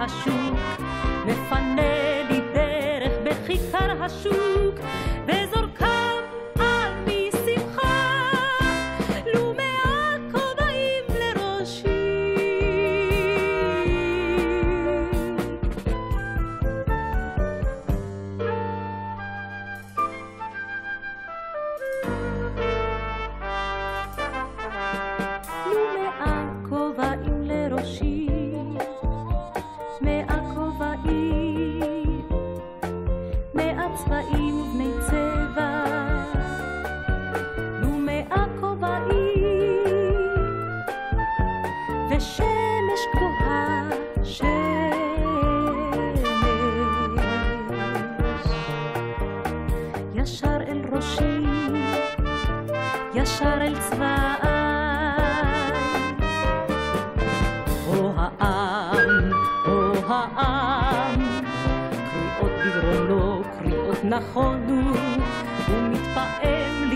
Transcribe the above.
השוק, מפנה לי דרך בכיכר השוק, וזורקם על משמחה, לו 100 כובעים לראשי. לו 100 כובעים לראשי, 100 כובעים, 100 צבעים ובני צבע, לו 100 כובעים, ושמש גבוהה, שמש, ישר אל ראשי, ישר אל צבעי. העם, קריאות בגרונו, קריאות נכונו, הוא מתפעם